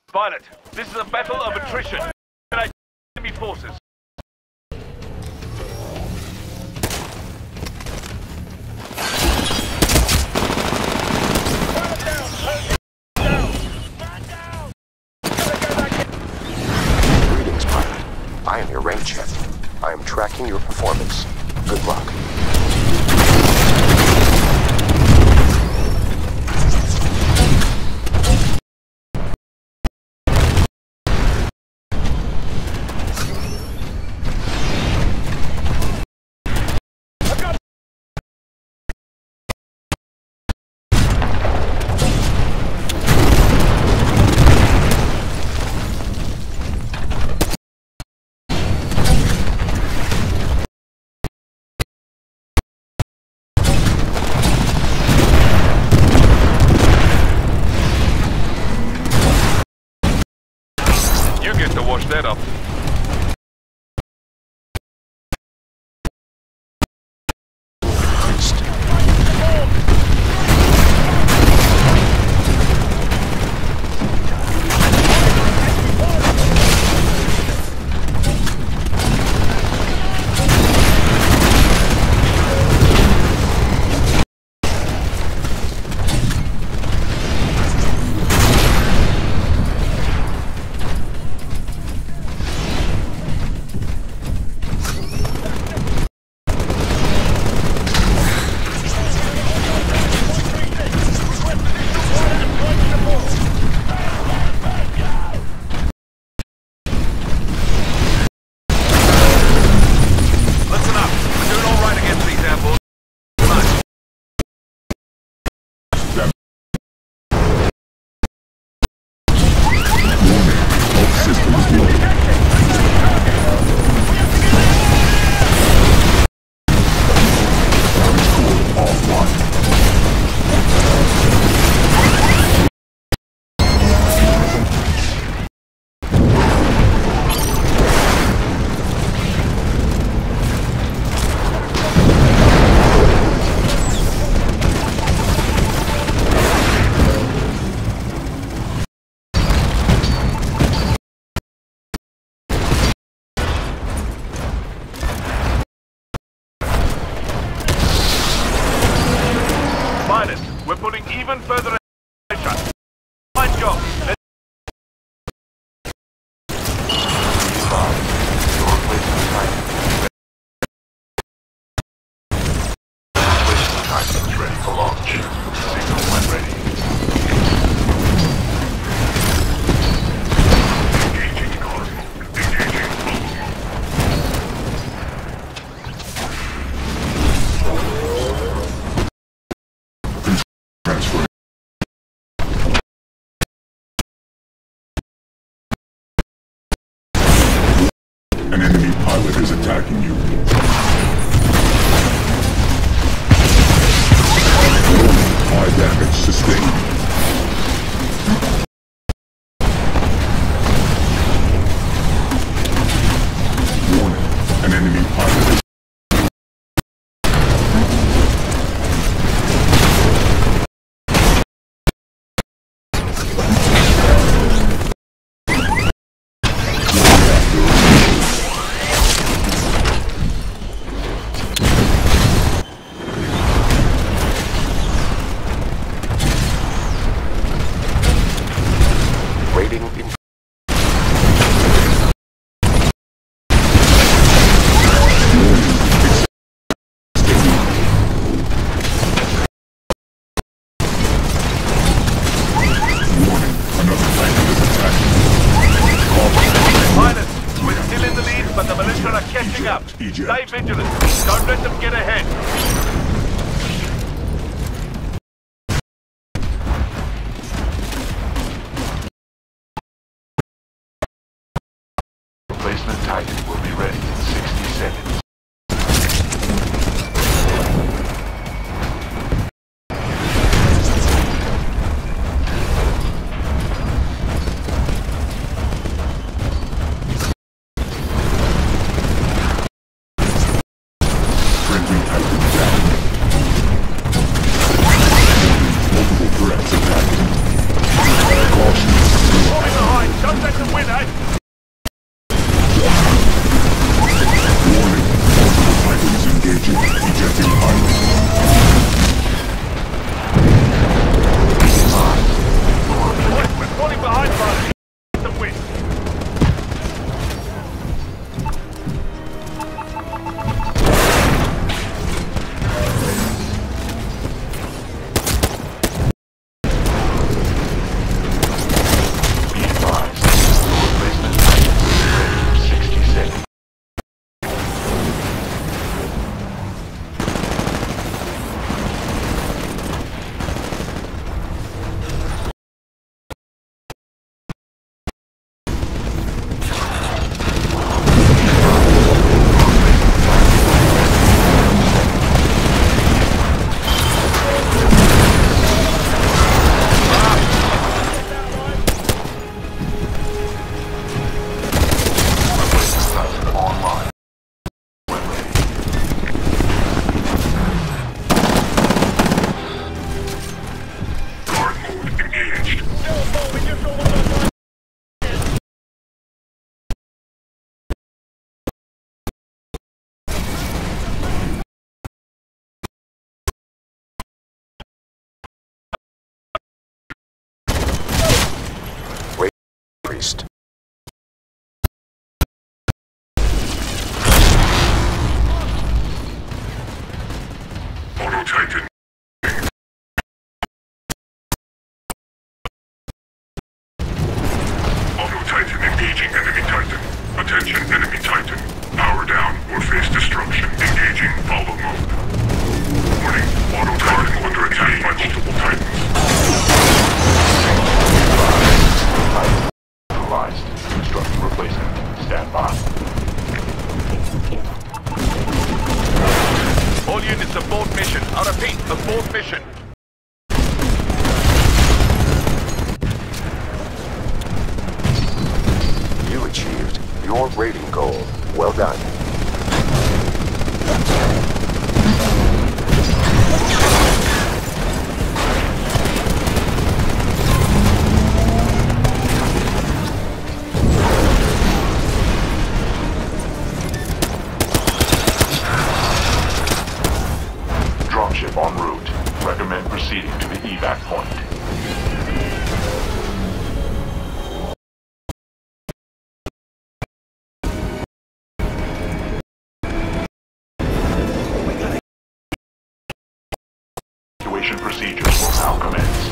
Pilot, this is a battle of attrition. Enemy forces. Greetings, pilot. I am your range check. I am tracking your performance. Good luck. You get to wash that up. Pilot, we're putting even further pressure. Fine job. Ready for launch. Signal when ready. Engaging course. Engaging. Transfer. An enemy pilot is attacking you. High damage sustained. Warning, an enemy pilot is... Rating in Pilot, we're still in the lead, but the militia are catching up. Eject. Stay vigilant. Don't let them get ahead. Replacement Titan will be ready in 60 seconds. Friendly Titan down. Multiple threats attacking. Caution. In the high increased. Auto Titan. Auto Titan engaging enemy Titan. Attention enemy Titan. Power down or face destruction. Engaging follow mode. Warning. Auto Titan under attack by multiple Titans. Neutralized. Constructing replacement. Stand by. All units abort mission. I repeat, abort mission. You achieved your rating goal. Well done. Dropship en route. Recommend proceeding to the evac point. Evacuation procedures will now commence.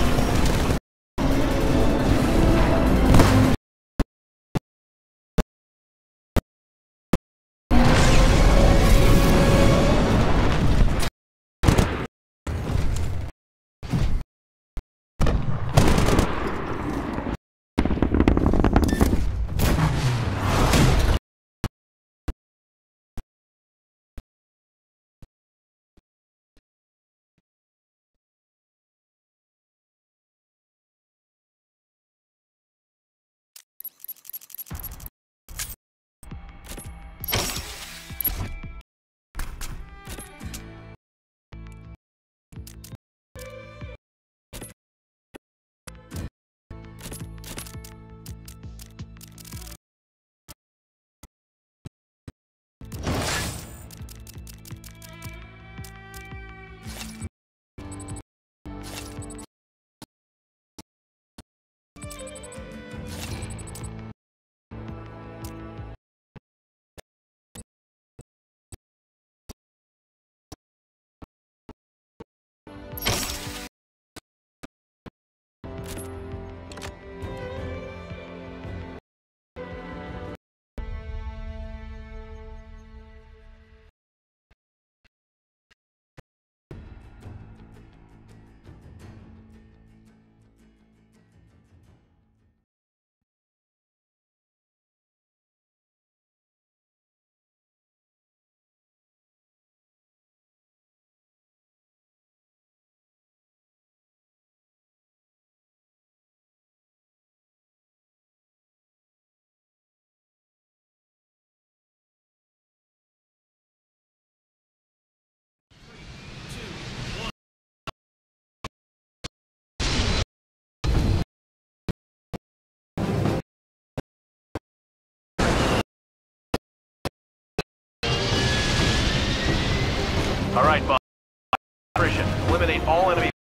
All right, boss. Attrition. Eliminate all enemy.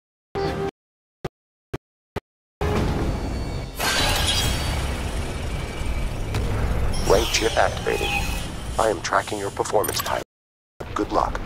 Rank chip activated. I am tracking your performance, pilot. Good luck.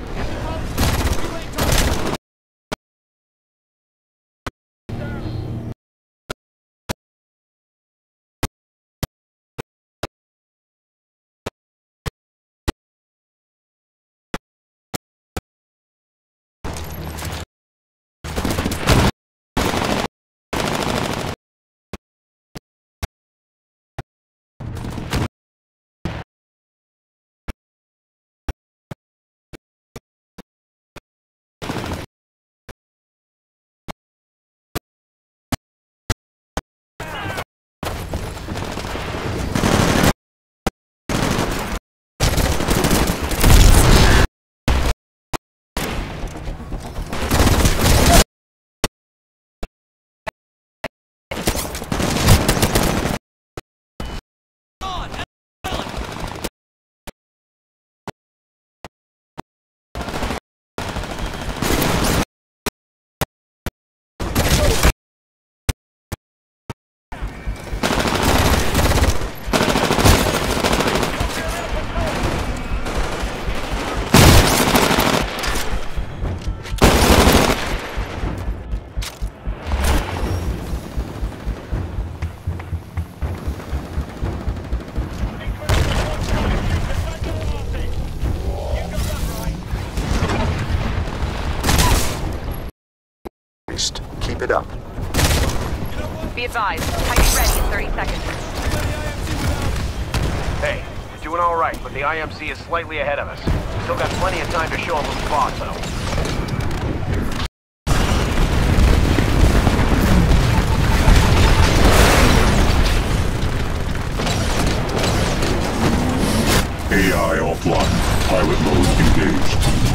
Keep it up. Be advised, Titan's ready in 30 seconds. Hey, we're doing all right, but the IMC is slightly ahead of us. Still got plenty of time to show them who's boss, though. AI offline. Pilot mode engaged.